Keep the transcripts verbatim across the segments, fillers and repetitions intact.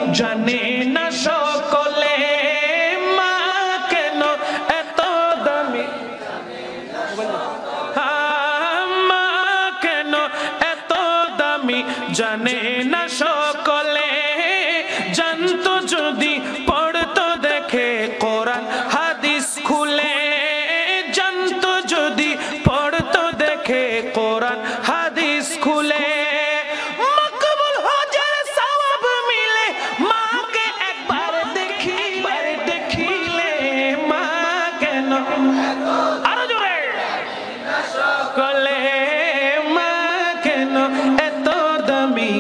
জানে না সকলে মা কেন এত দামি মা কেন এত দামি জানে না সকলে জানতো যদি পড়তো দেখে কোরআন হাদিস খুলে জানতো যদি পড়তো দেখে কোরআন হাদিস খুলে মকবুল হজের সওয়াব মিলে মাকে একবার দেখিবার দেখিলে মা কেন আরো জোরে সকলে মা কেন এত দামি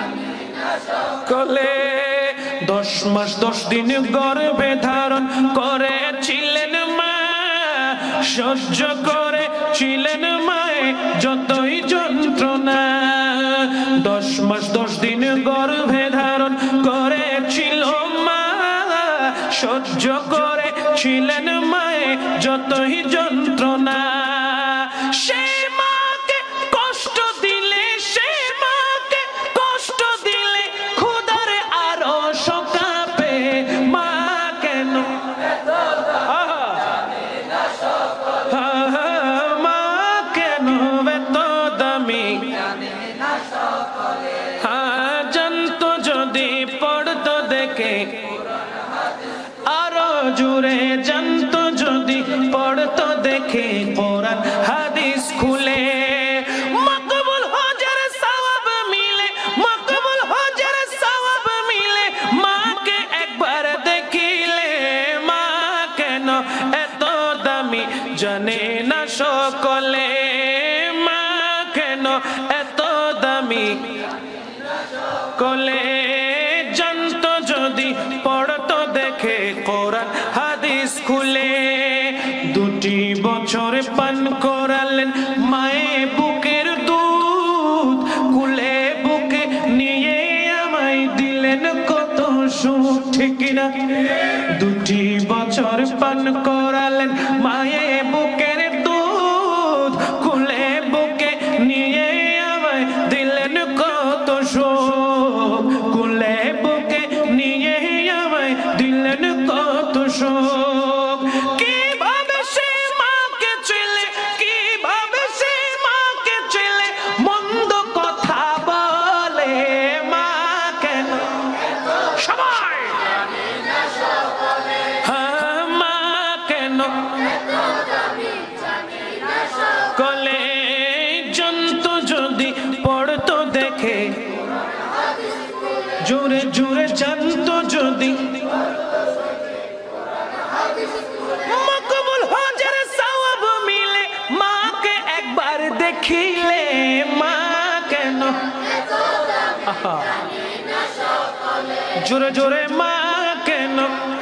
সকলে দশ মাস দশ দিন গর্ভে ধারণ করেছিলেন মা সহ্য করেছিলেন মায়ে যতই যন্ত্রণা দশ মাস দশ দিন গর্ভে ধারণ করেছিল মা সহ্য করেছিলেন মায়ে যতই যন্ত্রণা সে মাকে কষ্ট দিলে সে মাকে কষ্ট দিলে খোদারে আরো শোকাবে মা কেন মা কেন এত দামি হ্যাঁ জানতো যদি পড়তো দেখে আরো জুড়ে জানতো যদি পড়তো দেখে কোরআন হাদিস খুলে মকবুল হজের সওয়াব মিলে মকবুল হজের সওয়াব মিলে মাকে একবার দেখিলে মা কেন এত দামি জানে না সকলে মা কেন এত দামি কলে জানতো যদি পড়তো দেখে কোরআন হাদিস খুলে দুটি বছর পান করালেন মায়ে বুকের দুধ কুলে বুকে নিয়ে আমায় দিলেন কত সুখ ঠিক না দুটি বছর পান করালেন মায়ে বুকের দুধ কুলে বুকে নিয়ে আমায় দিলেন কত সুখ কুলে বুকে নিয়ে আমায় দিলেন কত সুখ কিভাবে সে মাকে ছেলে কিভাবে সে মাকে ছেলে মন্দ কথা বলে মা কেন সবাই হ্যাঁ মা কেন কলে জানতো যদি পড়তো দেখে জোরে জোরে জানতো যদি মকবুল হজের সওয়াব মিলে মাকে একবার দেখিলে মা কেন জোরে জোরে মা কেন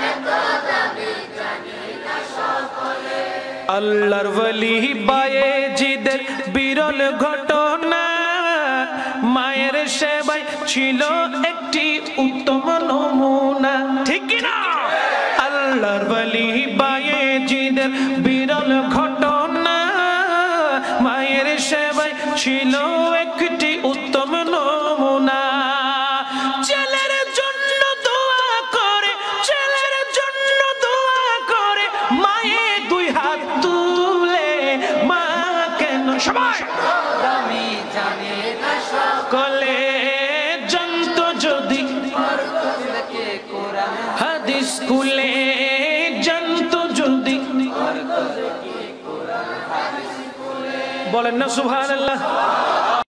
আল্লাহর ওলি বায়েজিদের বিরল ঘটনা মায়ের সেবায় ছিল একটি উত্তম নমুনা ঠিক না আল্লাহর ওলি বায়েজিদের বিরল ঘটনা মায়ের সেবায় ছিল একটি উত্তম নমুনা ছেলের জন্য দোয়া করে ছেলের জন্য দোয়া করে মায়ে দুই হাত তুলে মা কেন সবাই দামি জানে না সকলে জানতো যদি হাদিস খুলে জানতো যদি বলেন না সুবহানাল্লাহ।